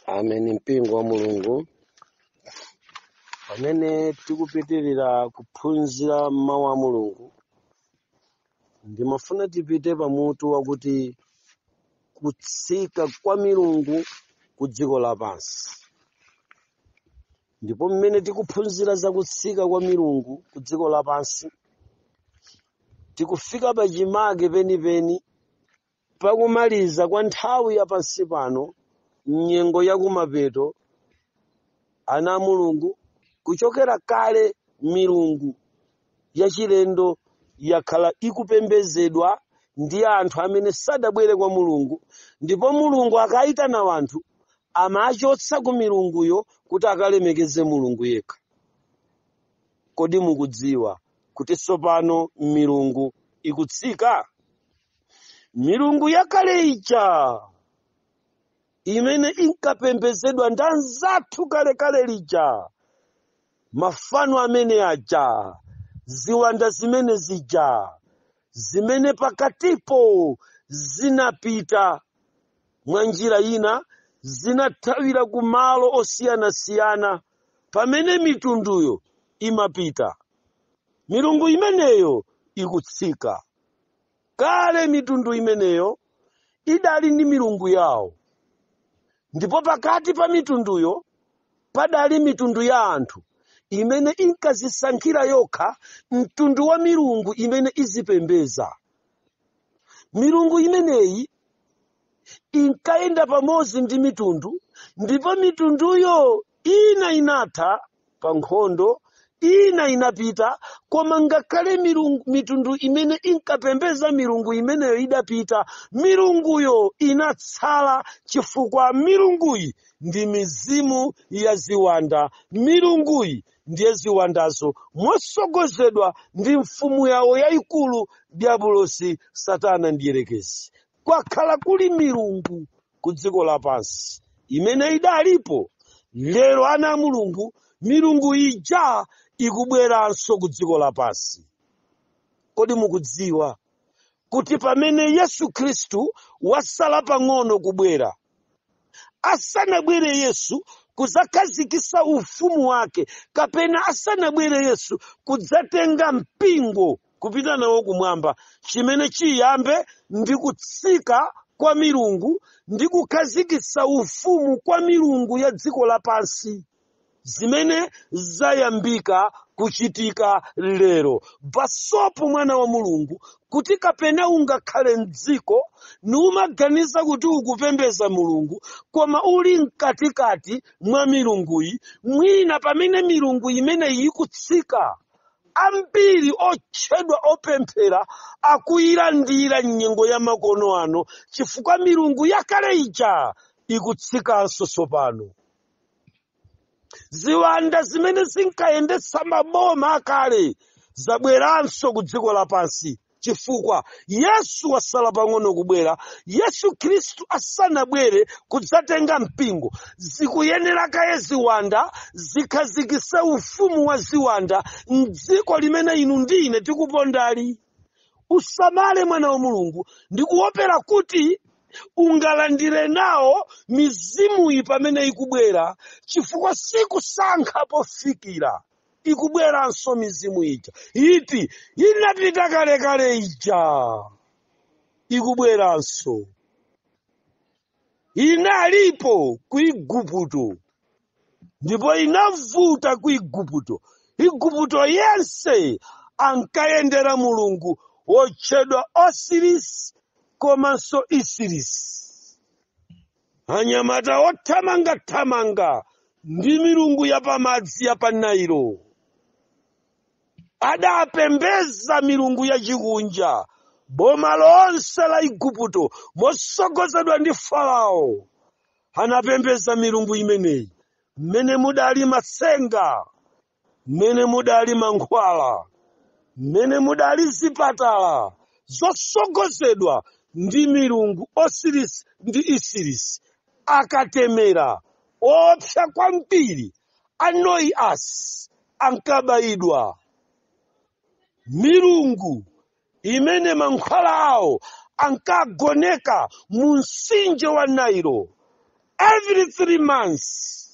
Amen. Mpingo wa Mulungu pamene tikupitirira kuphunzira mawu a Mulungu, ndimafuna tipite pamutu wakuti kutsika kwa milungu ku dziko lapansi. Ndipo mmene tikuphunzira za kutsika kwa milungu ku dziko lapansi, tikufika pachimake penipeni pakumaliza kwa nthawi ya pansi pano, nyengo ya kumapeto. Ana a Mulungu, kuchokera kale milungu yachilendo yakhala ikupembedzedwa ndi anthu amene sadabwere kwa Mulungu, ndipo Mulungu akayitana wanthu amachotsa ku milunguyo kuti akalemekeze Mulungu yekha. Kodi mukudziwa kuti tsopano milungu ikutsika? Milungu yakale ija imene inkapembedzedwa ndi anzathu kale lija, mafano amene aja, ziwanda zimene zija, zimene pakatipo zinapita mwa njira ina, zinathawira ku malo osiyanasiyana pamene mitunduyo imapita. Milungu imeneyo ikutsika. Kale mitundu imeneyo idali ndi milungu yawo, ndipo pakati pa mitunduyo padali mitundu ya anthu imene inkazisankhira yokha mtundu wa milungu imene izipembeza. Milungu imeneyi inkayenda pamodzi ndi mitundu, ndipo mitunduyo ina inatha pa nkhondo, ina inapita, koma ngakhale mitundu imene inkapembeza milungu imeneyo idapita, milunguyo inatsala, chifukwa milunguyi ndi mizimu ya ziwanda. Milunguyi ndiye ziwandazo mosogozedwa ndi mfumu yawo yayikulu, Diabulosi, Satana ndi Yerekezi. Kwakhala kuli milungu ku dziko lapansi imene idalipo. Lero ana a Mulungu, milungu ija ikubweranso ku dziko lapansi. Kodi mukudziwa kuti pamene Yesu Khristu wasala pang'ono kubwera, asanabwere Yesu kudzakhazikitsa ufumu wake, kapena asanabwere Yesu kudzatenga mpingo kupita nawo kumwamba, chimene chiyambe ndi kutsika kwa milungu ndi kukhazikitsa ufumu kwa milungu ya dziko lapansi, zimene zayambika kuchitika lero. Basopo mwana wa Mulungu, kuti kapena ungakhale mdziko numaganiza kuti ukupembeza Mulungu, koma uli mkatikati mwa milunguyi, mwina pamene milungu imene ikutsika, ambiri otchedwa opemphera akuyilandira nyengo ya makono ano, chifukwa milungu yakale ija ikutsikanso tsopano. Ziwanda zimene zinkayendetsa maboma akale zabweranso ku dziko lapansi, chifukwa Yesu wasala pang'ono kubwera. Yesu Khristu asanabwere kudzatenga mpingo, zikuyenera kaye ziwanda zikhazikitse ufumu wa ziwanda m'dziko limene inu ndine tikupondali. Usamale mwana wa Mulungu, ndikuopera kuti ungalandire nawo mizimuyi pamene ikubwera, chifukwa sikusankha pofikira ikubweranso mizimu ija. Iti inapita kale ija, ikubweranso. Inalipo ku Igupto, ndipo inavuta ku Igupto. Igupto yense ankayendera mulungu wotchedwa Osirisi komanso Isirisi. Anyamata othamangathamanga ndi milungu ya pamadzi ya pa Nailo adapembeza milungu ya chikunja. Boma lonse la Igupto mosogozedwa ndi Farao anapembeza milungu imeneyi, mmene mudali matsenga, mmene mudali mankhwala, mmene mudali zipatala, zosogozedwa ndi milungu Osirisi ndi Isirisi. Akatemera opsa kwambiri, Anoiasi, ankabayidwa. Milungu imene mankhwala awo ankagoneka mu mtsinje wa Nailo every 3 months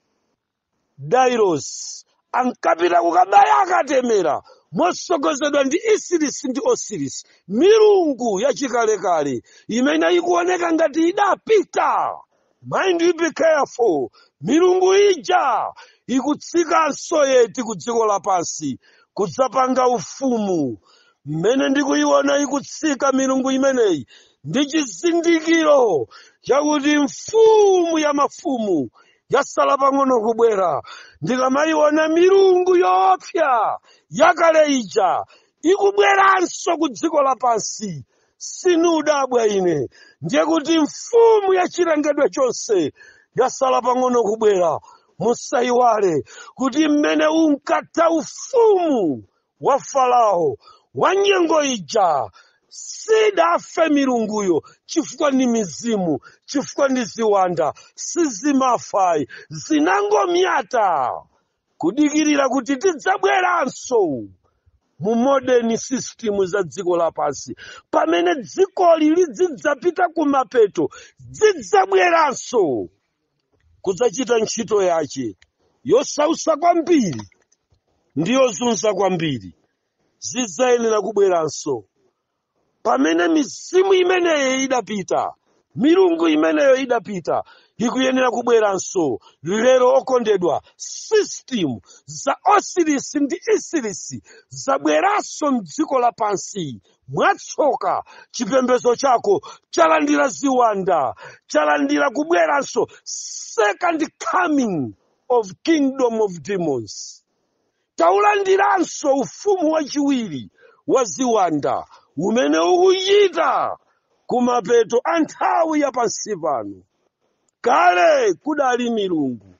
Dairos ankapita kukabaya akatemera mosogozedwa ndi Isirisi ndi Osirisi, milungu yachikalekale imene ikuoneka ngati idapita. Mind you, be careful. Milungu ija ikutsikanso yeti ku dziko lapansi kudzapanga ufumu. Mmene ndikuiona ikutsika milungu imeneyi ndi chizindikiro chakuti mfumu ya mafumu yasala pang'ono kubwera. Ndikamayiona milungu yoopsa yakale ija ikubweranso ku dziko lapansi, sinudabwa ine. Ndiye kuti mfumu ya chilengedwe chonse yasala pang'ono kubwera. Musayiwale kuti mmene unkatha ufumu wa Farao wa nyengo ija, sidafe milunguyo chifukwa ni mizimu, chifukwa ndi ziwanda, sizimafa, zinangomyata kudikirira kuti tidzabweranso mu modern system za dziko lapansi. Pamene dzikoli lidzidzapita kumapeto, zidzabweranso kudzachita ntchito yache yosausa kwambiri ndi yozunza kwambiri. Zidzayenera kubweranso. Pamene mizimu imeneyo idapita, milungu imeneyo idapita, ikuyenera kubweranso. Lero okondedwa, system za Osirisi ndi Isirisi zabweranso m'dziko lapansi. Mwatsoka chipembedzo chako chalandira ziwanda, chalandira kubweranso second coming of kingdom of demons. Taulandiranso ufumu wachiwiri wa ziwanda umene ukuchita kumapeto a nthawi ya pansi pano. Kale kudali milungu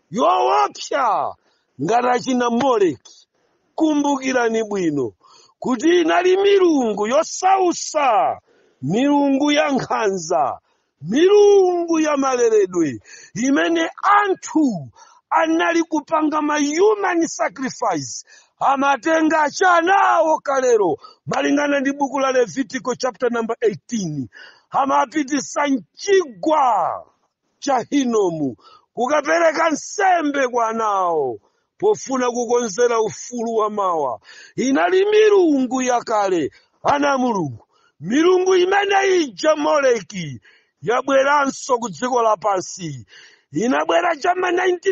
yoopsa ngati achina Moleki. Kumbukirani bwino kuti inali milungu yosausa, milungu ya nkhanza, milungu ya maleredwe, imene anthu anali kupanga ma human sacrifice, amatenga achanawo kalero malingana ndi buku la Levitico chapter number 18, amapitisa mchigwa cha Hinomu kukapereka nsembe kwa anawo pofuna kukonzera ufulu wa mawa. Inali milungu yakale, ana mulungu. Milungu imene ija Moleki yabweranso ku dziko lapansi. Inabwera chama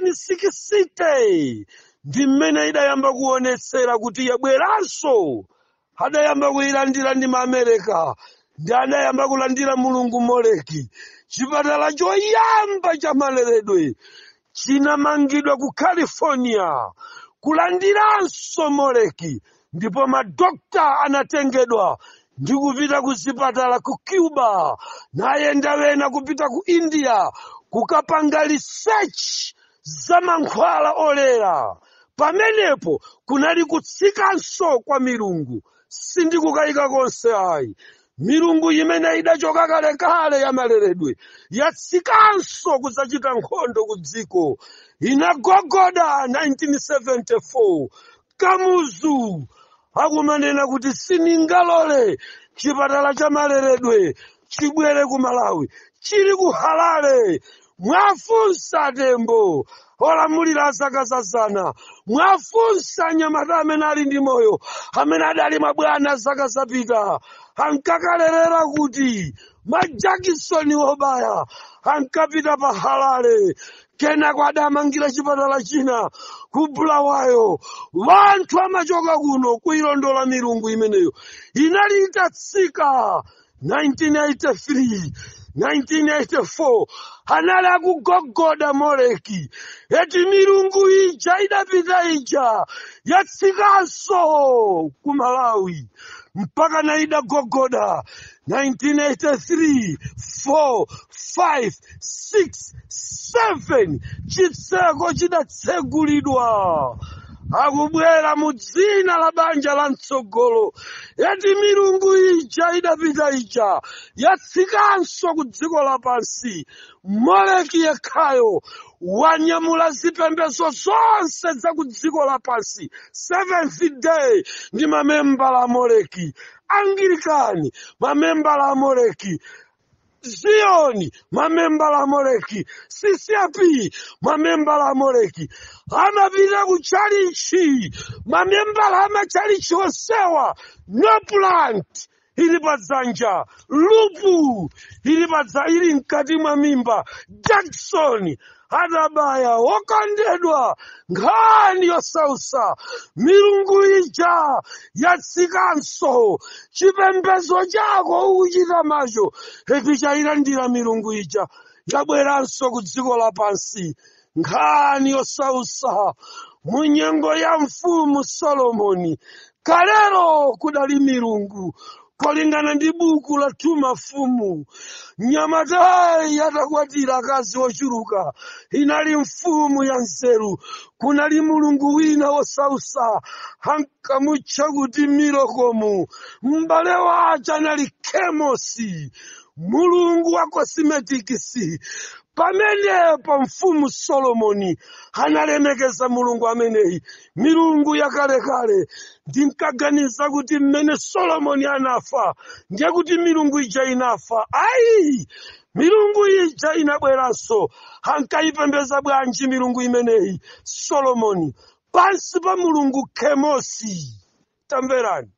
1960 ndi mmene idayamba kuonetsera kuti yabweranso. Adayamba kuyilandira ndi Amerika, ndi adayamba kulandira mulungu Moleki. Chipatala choyamba cha maleredwe chinamangidwa ku California kulandiranso Moleki, ndipo madokta anatengedwa ndi kupita ku zipatala ku Cuba, nayenda wena kupita ku India kukapanga research za mankhwala olera. Pamenepo kunali kutsikanso kwa milungu. Sindikukayika konse ayi. Milungu imene idachoka kalekale ya maleredwe yatsikanso kudzachita nkhondo ku dziko. Inagogoda 1974. Kamuzu akumanena kuti siningalole chipatala cha maleredwe chibwere ku Malawi, chili ku Harare. Mwafunsa Tembo olamulira zaka zazana, mwafunsa Nyamata amene ali ndi moyo, amene adali mabwana zaka zapita, ankakalerera kuti majakisoni obaya ankapita pa Harare, kenako adamangira chipatala china ku Bulawayo. Wanthu amachoka kuno kuilondola milungu imeneyo. Inali itatsika 1983, 1984, anali akugogoda Moleki. Eti milungu ija idapita ija yatsikanso ku Malawi mpaka na idagogoda 1983, 4, 5, 6, 7 chitseko chidatsegulidwa. Akubwera mu dzina la banja la mtsogolo. Eti milungu ija idapita ija yatsikanso ku dziko lapansi. Moleki yekhayo wanyamula zipembedzo zonse za ku dziko lapansi. Seventh Day ndi mamembala a Moleki. Anglikani mamembala a Moleki. Zioni mamembala a Moleki, CCP mamembala a Moleki, amapita kuchalichi mamembala amachalichi onsewa, no plant ili padzanja, lupu ili mkati mwa mimba, Jackson adabaya okondedwa nkhani yosausa, milungu ija yatsikanso, chipembedzo chako ukuchita macho eti chayilandira milungu ija yabweranso ku dziko lapansi. Nkhani yosausa, munyengo ya mfumu Solomoni kalero kudali milungu, kolingana ndi buku la Mafumu. Nyamatayi atakwatira akazi ochuluka, inali mfumu ya nzeru. Kunali mulungu wina wosausa, ankamutcha kuti Milokomu. M'bale wace anali Kemosi, mulungu wa cosmetikisi. Pamenepo mfumu Solomoni analemekeza mulungu ameneyi, milungu yakalekale. Ndinkaganiza kuti mmene Solomoni anafa ndiye kuti milungu ija inafa. Ayi, milungu ija inabweranso. Ankayipembeza bwanji milungu imeneyi Solomoni? Pansi pa mulungu Kemosi. Tamverani,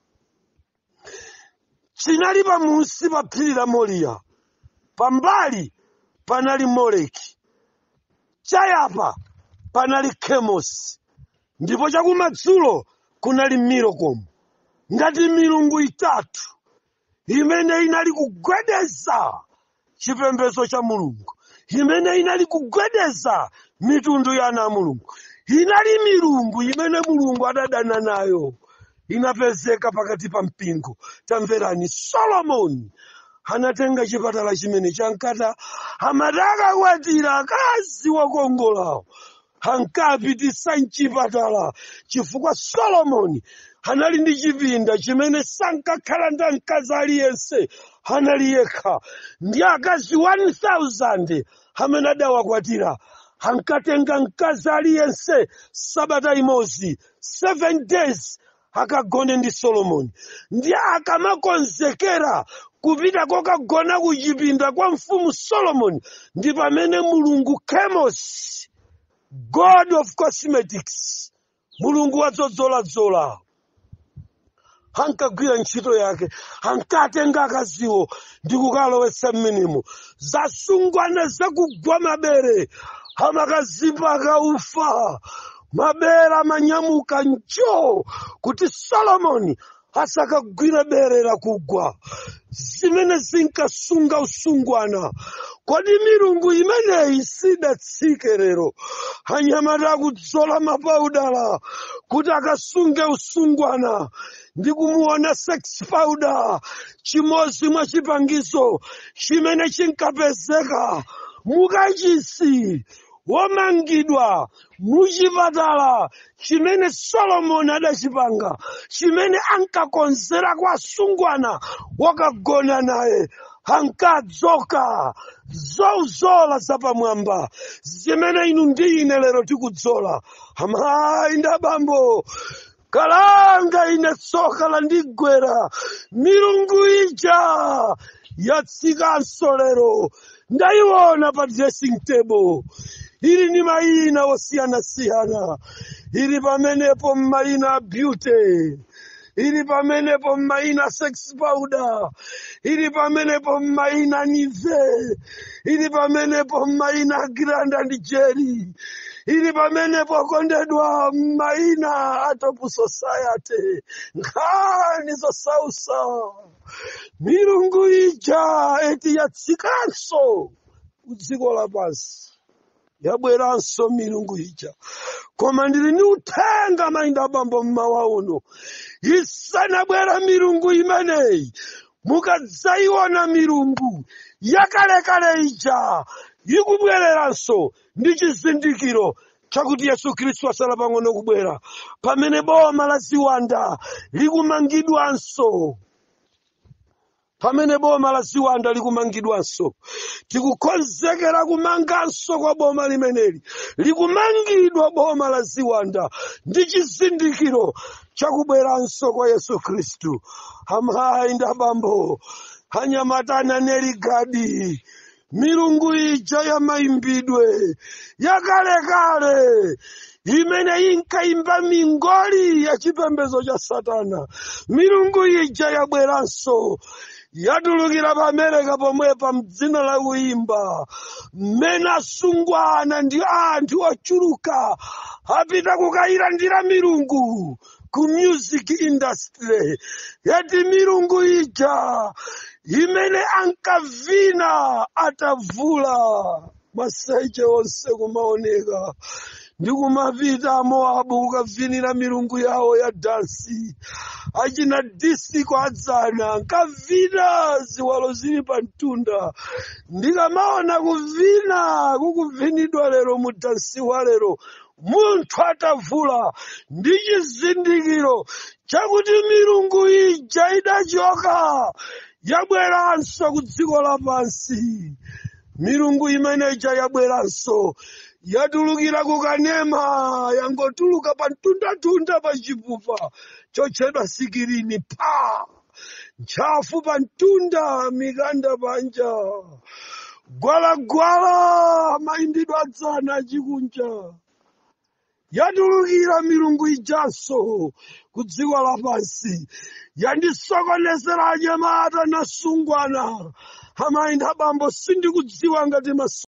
chinali pamunsi pa phiri la Moriya, pambali panali Moleki, chayapa panali Kemosi, ndipo chakumadzulo kunali Milokomu. Ngati milungu itatu imene inali kugwedeza chipembedzo cha mulungu, imene inali kugwedeza mitundu ya ana a mulungu. Inali milungu imene mulungu adadana nayo, inapezeka pakati pa mpingo. Tamverani, Solomoni anatenga chipatala chimene chankata amataka kwatira akazi wakongolawo, ankapitisa mchipatala chifukwa Solomoni anali ndi chipinda chimene sankakhala ndi mkazi aliyense, anali yekha ndi akazi 1000 amene adawakwatira. Ankatenga mkazi aliyense sabata imodzi, 7 days, akagone ndi Solomoni. Ndi akamakonzekera kupita kokagona kuchipinda kwa mfumu Solomoni, ndi pamene mulungu Kemosi, God of cosmetics, mulungu wadzodzoladzolawo, ankagwira ntchito yake. Ankatenga akaziwo ndi kukalowetsa m'menemo. Zasungwana zakugwa mabere, amakazipa akaufa, mabere amanyamuka njo kuti Solomoni asakagwire bere lakugwa. Zimene zinkasunga usungwana. Kodi milungu imeneyi sidatsike lero? Anyamata akudzola mapaudala kuti akasunge usungwana, ndi kumuona sex powder, chimodzi mwa chipangizo chimene chinkapezeka mukachisi womangidwa muchipatala chimene Solomoni adachipanga, chimene ankakonzera kwa asungwana wakagona naye. Ankadzoka zozola zapamwamba zimene inu ndi ine lero tikudzola. Amayi ndi abambo, kalanga ine tsoka landigwera. Milungu ija yatsikanso lero. Ndayiona pa dressing table, ili ni mayina osiyanasiyana. Ili pamenepo mayina beauty, ili pamenepo mayina sex powder, ili pamenepo mayina nive, ili pamenepo mayina grand and jelly, ili pamenepo kondedwa mayina atop society. Nkhani zosausa, milungu ija eti yatsikanso kudziko lapansi. Yabweranso milungu ija. Koma ndili ni uthenga mayinda abambo mmawa uno, isanabwera milungu imeneyi, mukadzayiona milungu yakalekale ija ikubwereranso ndi chizindikiro chakuti Yesu Khristu asala pang'ono kubwera, pamene boma la ziwanda likumangidwanso. Pamene boma la ziwanda likumangidwanso, tikukonzekera kumanganso kwa boma limeneli. Likumangidwa boma la ziwanda ndi chizindikiro chakubweranso kwa Yesu Khristu. Amayi ndi abambo, Anyamatana Nerigadi. Milungu ija ya maimbidwe yakalekale imene inkaimba mingoli ya chipembedzo cha Satana. Milungu ija yabweranso yatulukira pa Amerika pomwepa mdzina la kuimba, mmene asungwana ndi anthu ochuluka apita kukayilandira milungu ku music industry. Yati milungu ija imene ankavina atavula maseche onse kumaoneka ndi kumapita Moabu kukavinira milungu yawo ya dansi. Achina disiko adzana nkavina ziwalo zili pa mtunda. Ndikamaona kuvina kukuvinidwa lero mu dansi wa lero, munthu atavula ndi chizindikiro chakuti milungu ija idachoka yabweranso ku dziko lapansi. Milungu imene ija yabweranso yatulukira kukanema, yangotuluka pa mtunda pa chipupa chotchedwa sikirini pa ntchafu pa mtunda, mikanda panja, gwalagwala mayimbidwe adzana achikunja. Yatulukira milungu ijanso ku dziko lapansi. Yandisokonezera anyamata nasungwana. Amayi ndi abambo sindikudziwa ngati